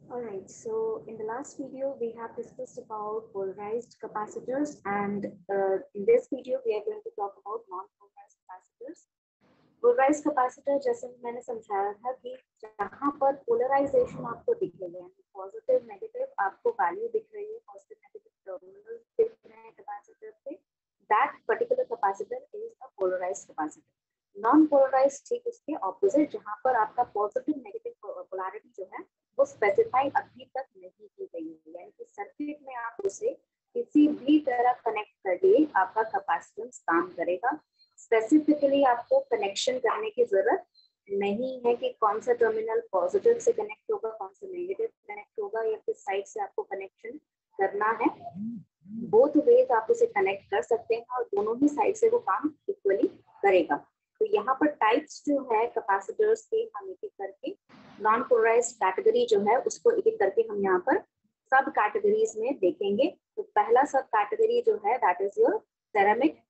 Alright, so in the last video we have discussed about polarized capacitors, and in this video we are going to talk about non-polarized capacitors. Polarized capacitor जैसे मैंने समझाया था कि जहाँ पर polarisation आपको दिखेगा, पॉजिटिव नेगेटिव आपको वैल्यू दिख रही है, पॉजिटिव नेगेटिव टर्मिनल दिख रहे हैं कैपेसिटर पे, that particular capacitor is a polarized capacitor. Non polarized ठीक उसके ऑपोजिट, जहाँ पर आपका पॉजिटिव नेगेटिव पोलैरिटी जो है वो स्पेसिफाई अभी तक नहीं की गई है, यानी कि सर्किट में आप उसे किसी भी तरह कनेक्ट करिए आपका कैपेसिटेंस काम करेगा। स्पेसिफिकली आपको कनेक्शन करने की जरूरत नहीं है कि कौन सा टर्मिनल पॉजिटिव से कनेक्ट होगा, कौन सा नेगेटिव कनेक्ट होगा, या किस साइड से आपको कनेक्शन करना है। बोथ वेज आप उसे कनेक्ट कर सकते हैं और दोनों ही साइड से वो काम इक्वली करेगा। तो यहाँ पर टाइप्स जो है कैपेसिटर्स के हम एक एक करके नॉन पोलराइज्ड कैटेगरी जो है उसको एक एक करके हम यहाँ पर सब कैटेगरीज में देखेंगे। तो पहला सब कैटेगरी जो है that is your ceramic.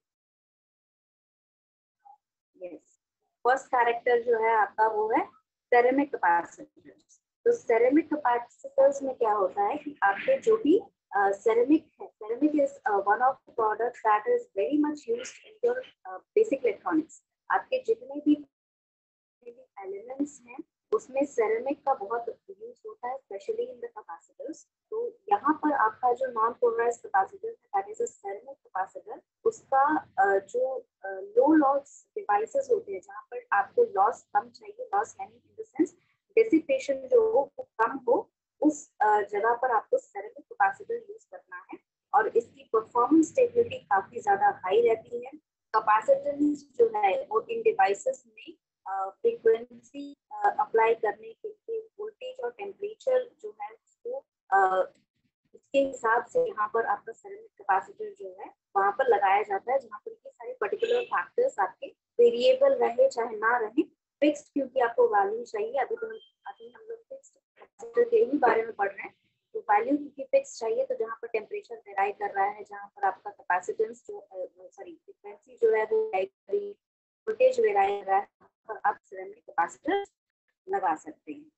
Yes, first character जो है आपका वो है सेरेमिक कैपेसिटर्स। तो सेरेमिक कैपेसिटर्स में क्या होता है कि आपके जो भी ceramic है, ceramic is one of the products that is very much used in your basic electronics। आपके जितने भी एलिमेंट्स हैं उसमें सेरेमिक का बहुत यूज होता है, स्पेशली इन द कैपेसिटर्स। तो यहाँ पर आपका जो नॉन पोलराइज्ड कैपेसिटर है that is a ceramic capacitor, उसका जो लो लॉस डिवाइसेस होते हैं जहाँ पर आपको लॉस कम चाहिए, लॉस यानी इन द सेंस डिसिपेशन जो हो वो कम हो, उस जगह पर आपको सेरेमिक कैपेसिटर यूज करना है। और इसकी परफॉर्मेंस स्टेबिलिटी काफी ज्यादा हाई रहती है। कैपेसिटेंस जो है वो इन डिवाइसेस में फ्रीक्वेंसी अप्लाई करने के लिए वोल्टेज और टेम्परेचर जो है उसको इसके हिसाब से यहाँ पर आपका सेरेमिक कैपेसिटर जो है वहां पर लगाया जाता है, जहाँ पर ये सारे पर्टिकुलर फैक्टर्स आपके वेरिएबल रहे चाहे ना रहे, फिक्स्ड क्योंकि आपको वैल्यू चाहिए। अभी हम लोग फिक्स्ड कैपेसिटर के ही बारे में पढ़ रहे हैं। तो वैल्यू क्योंकि फिक्स चाहिए, तो जहाँ पर टेम्परेचर वेराई कर रहा है, जहाँ पर आपका कैपेसिटेंस जो फ्रीक्वेंसी जो है वो वोल्टेज वेराई कर रहा है, पर आप सेरेमिक कैपेसिटर लगा सकते हैं।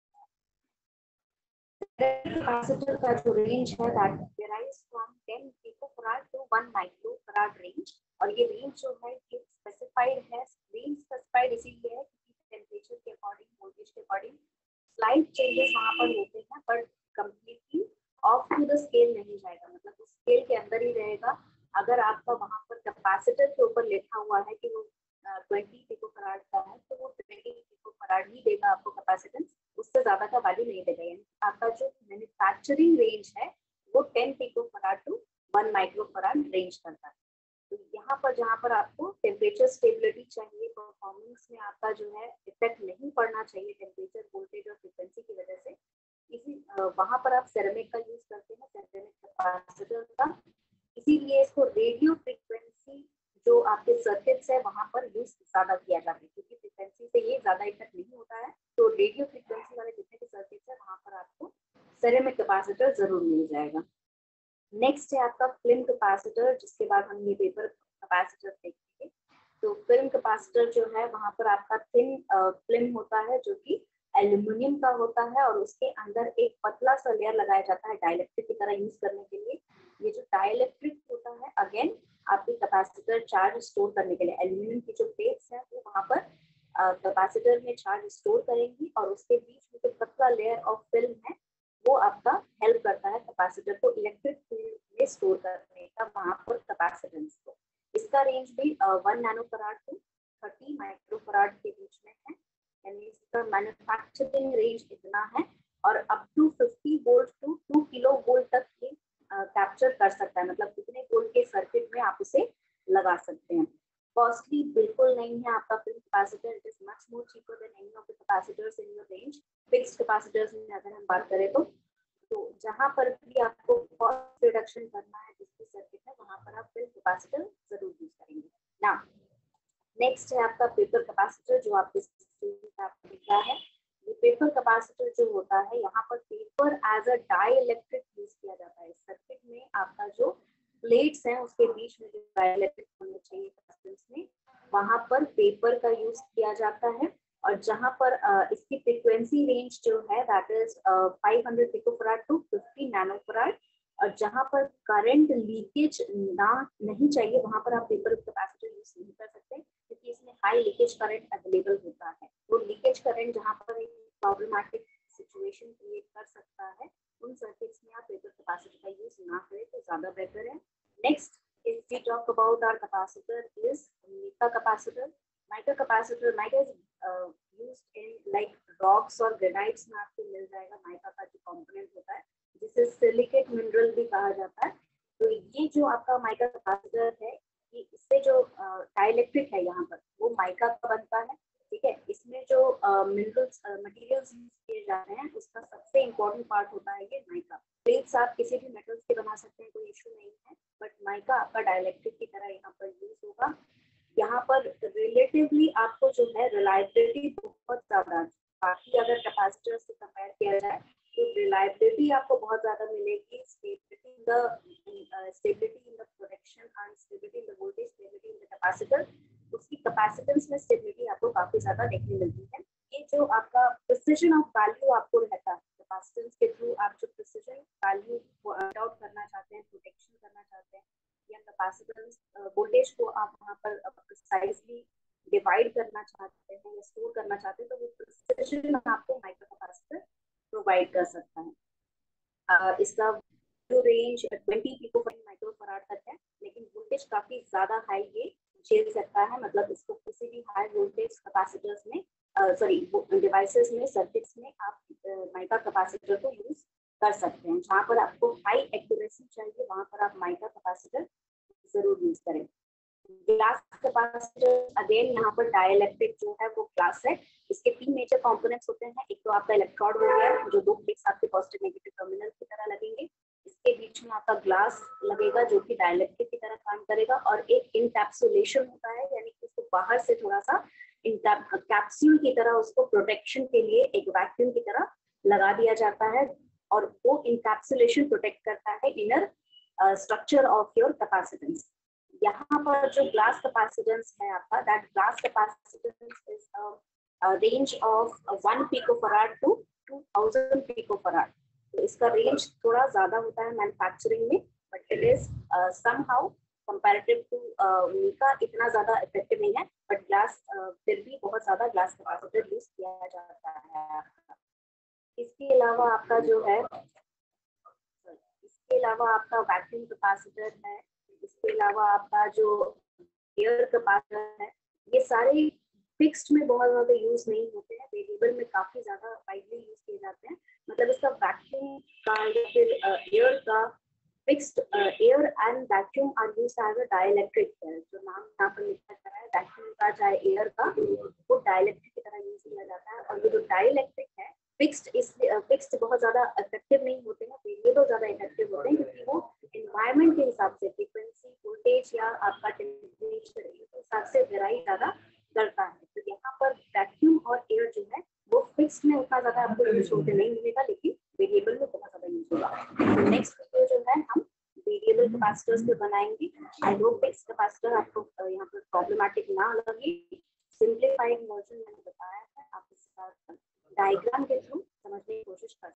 कैपेसिटर का जो रेंज है that varies from 10 picofarad to 1 microfarad range, और ये रेंज जो है ये स्पेसिफाइड है। रेंज स्पेसिफाइड इसीलिए है क्योंकि टेम्परेचर के अकॉर्डिंग, वोल्टेज के अकॉर्डिंग स्लाइट चेंजेस वहां पर होते हैं, पर completely off to the scale नहीं जाएगा, मतलब उस स्केल के अंदर ही रहेगा। अगर आपका वहां पर कैपेसिटर के ऊपर लिखा हुआ है कि वो 20 पिकोफैराड का है, तो वो 20 पिकोफैराड ही देगा आपको कैपेसिटेंस, उससे ज्यादा का वैल्यू नहीं देगा। यानी आपका जो मैन्युफैक्चरिंग रेंज है वो 10 पिकोफैराड टू 1 माइक्रोफैराड रेंज करता है। तो यहाँ पर जहाँ पर आपको टेम्परेचर स्टेबिलिटी चाहिए, परफॉर्मेंस में आपका जो है इफेक्ट नहीं पड़ना चाहिए टेम्परेचर, वोल्टेज और फ्रीक्वेंसी की वजह से, इसी वहां पर आप सेरेमिक का यूज करते हैं, सेरेमिक कैपेसिटर का। इसीलिए इसको रेडियो फ्रीक्वेंसी जो आपके सर्किट्स है वहां पर यूज ज्यादा किया जाता है, क्योंकि फ्रीक्वेंसी से ये ज्यादा इफेक्ट नहीं होता है। तो रेडियो फ्रीक्वेंसी वाले जितने भी सर्किट्स है वहां पर आपको सेरेमिक कैपेसिटर जरूर मिल जाएगा। नेक्स्ट है आपका फिल्म कैपेसिटर, जिसके बाद हम ये पेपर कैपेसिटर देखेंगे। तो फिल्म कैपेसिटर जो है वहां पर आपका थिन फिल्म होता है जो कि एल्यूमिनियम का होता है, और उसके अंदर एक पतला सा लेयर लगाया जाता है डाइलेक्ट्रिक की तरह यूज करने के लिए। ये जो डाइलेक्ट्रिक होता है अगेन आपकी कैपेसिटर चार्ज स्टोर करने के लिए, एल्यूमिनियम की जो प्लेट्स है वो वहां पर कैपेसिटर में चार्ज स्टोर करेंगी, और उसके बीच में जो पतला लेयर ऑफ फिल्म है वो आपका हेल्प करता है कैपेसिटर को इलेक्ट्रिक फील्ड में स्टोर करने का वहां पर कैपेसिटेंस को। इसका रेंज भी 1 नैनोफैराड टू 30 माइक्रोफैराड के बीच में है, यानी इसका मैन्युफैक्चरिंग रेंज इतना है। और up to 50 volt to 2 kilo volt तक ये कैप्चर कर सकता है, मतलब कितने वोल्ट के सर्किट में आप उसे लगा सकते हैं। कॉस्टली बिल्कुल नहीं है आपका film capacitor, it is much more cheaper than any of the capacitors in your range. Fixed capacitors में अगर हम बात करें तो जहां पर भी आपको कॉस्ट रिडक्शन करना है जिसकी सर्किट है वहां पर आप फिल्म कैपेसिटर जरूर यूज करेंगे ना। नेक्स्ट है आपका पेपर कैपेसिटर, जो आपके दिख रहा है। ये पेपर कैपेसिटर जो होता है, यहाँ पर paper as a dielectric use किया जाता है। सर्किट में आपका जो प्लेट्स हैं उसके बीच में जो डाई इलेक्ट्रिक होने चाहिए कैपेसिटेंस में, वहां पर पेपर का यूज किया जाता है। और जहाँ पर इसकी फ्रीक्वेंसी रेंज जो है that is 500 picofarad to 50 nanofarad. और जहाँ पर करंट लीकेज ना नहीं चाहिए वहां पर आप पेपर कैपेसिटर यूज नहीं कर सकते, क्योंकि इसमें हाई लीकेज करंट अवेलेबल होता है। तो लीकेज करंट जहाँ पर एक प्रॉब्लमैटिक सिचुएशन क्रिएट कर सकता है, उन सर्किट्स में आप पेपर कैपेसिटर का यूज ना करें तो ज्यादा बेहतर है। Next, if we talk about our capacitor is mica capacitor. Mica capacitor, mica is used in like rocks और granites में आपको मिल जाएगा mica का जो component होता है, जिसे सिलिकेट मिनरल भी कहा जाता है। तो ये जो आपका माइका कैपेसिटर है, ये इससे जो डाइलेक्ट्रिक है यहाँ पर वो माइका का बनता है। ठीक है, इसमें जो मिनरल्स मटेरियल्स यूज किए जा रहे हैं उसका सबसे इम्पोर्टेंट पार्ट होता है ये माइका। प्लेट्स आप किसी भी मेटल्स के बना सकते हैं, कोई इशू नहीं है, बट माइका आपका डाइलेक्ट्रिक की तरह यहाँ पर यूज होगा। यहाँ पर रिलेटिवली आपको जो है रिलायबिलिटी बहुत ज्यादा, बाकी अगर कैपेसिटर से कंपेयर किया जाए तो रिलायबिलिटी आपको बहुत ज्यादा मिलेगी। Stability in the protection and stability in the voltage, stability in the capacitor, उसकी कैपेसिटेंस में स्टेबिलिटी आपको काफी ज्यादा देखने मिलती है। ये जो आपका प्रिसिजन ऑफ वैल्यू आपको रहता है कैपेसिटेंस के थ्रू, आप जो प्रिसिजन वैल्यू को आउट करना चाहते हैं, प्रोटेक्शन करना चाहते हैं, या कैपेसिटेंस वोल्टेज को आप वहाँ पर प्रिसाइजली डिवाइड करना चाहते हैं या स्टोर करना चाहते हैं, तो वो प्रिसिजन आपको माइक्रो कैपेसिटर प्रोवाइड कर सकता है। इसका रेंज 20 पिकोफैराड माइक्रोफैराड तक है, लेकिन वोल्टेज काफी ज्यादा हाई ये झेल सकता है। मतलब इसको किसी भी हाई वोल्टेज कैपेसिटर्स में सॉरी डिवाइसेस में, सर्किट्स में आप माइका कैपेसिटर को यूज कर सकते हैं। जहाँ पर आपको हाई एक्यूरेसी चाहिए वहां पर आप माइका कैपेसिटर जरूर यूज करें। ग्लास कैपेसिटर अगेन यहाँ पर डाइलेक्ट्रिक जो है वो ग्लास है। इसके तीन मेजर कंपोनेंट्स होते हैं। एक तो आपका इलेक्ट्रोड हो गया जो दो प्लेट्स आपके पॉजिटिव नेगेटिव टर्मिनल की तरह लगेंगे, इसके बीच में आपका ग्लास लगेगा जो कि डाइलेक्ट्रिक की तरह काम करेगा, और एक इनकैप्सुलेशन होता है, यानी कि उसको बाहर से थोड़ा सा कैप्सूल की तरह उसको प्रोटेक्शन के लिए एक वैक्यूम की तरह लगा दिया जाता है, और वो इनकैप्सुलेशन प्रोटेक्ट करता है inner structure of your capacitance. यहाँ पर जो ग्लास कैपेसिटेंस है आपका, that glass capacitance is range of 1 picofarad to 2000 picofarad. तो इसका रेंज थोड़ा ज्यादा होता है मैन्युफैक्चरिंग में, but it is somehow comparative to mica इतना ज्यादा इफेक्टिव नहीं है, बट ग्लास फिर भी बहुत ज्यादा ग्लास कैपेसिटर यूज किया जाता है। इसके अलावा आपका जो है, इसके अलावा आपका वैक्यूम कैपेसिटर है, इसके अलावा आपका जो एयर कैपेसिटर है, ये सारे फिक्स्ड में बहुत ज्यादा यूज नहीं होते हैं, वेरिएबल में काफी ज्यादा वाइडली यूज किए जाते हैं। मतलब इसका वैक्यूम का या फिर एयर का fixed, air and vacuum are used as a dielectric, जो नाम यहाँ पर लिखा गया है वैक्यूम का चाहे एयर का, वो डाइलेक्ट्रिक की तरह यूज किया जाता है। और ये जो डाइलेक्ट्रिक है फिक्स्ड बहुत ज्यादा इफेक्टिव नहीं होते हैं, वेरिएबल ज्यादा इफेक्टिव होते हैं, क्योंकि वो एनवायरनमेंट के हिसाब से फ्रीक्वेंसी, वोल्टेज या आपका टेम्परेचर के हिसाब से वेराई ज्यादा करता है। तो यहाँ पर वैक्यूम और एयर जो है वो फिक्स्ड में उतना ज्यादा आपको यूज होते नहीं मिलेगा, लेकिन वेरिएबल में बहुत ज्यादा यूज होगा। नेक्स्ट वीडियो जो है हम वेरिएबल कैपेसिटर्स पे बनाएंगे। आई होप फिक्स्ड कैपेसिटर आपको यहाँ पर प्रॉब्लमैटिक ना लगे। सिंप्लीफाइड वर्जन मैंने बताया है, आप इसका डायग्राम के थ्रू समझने की कोशिश कर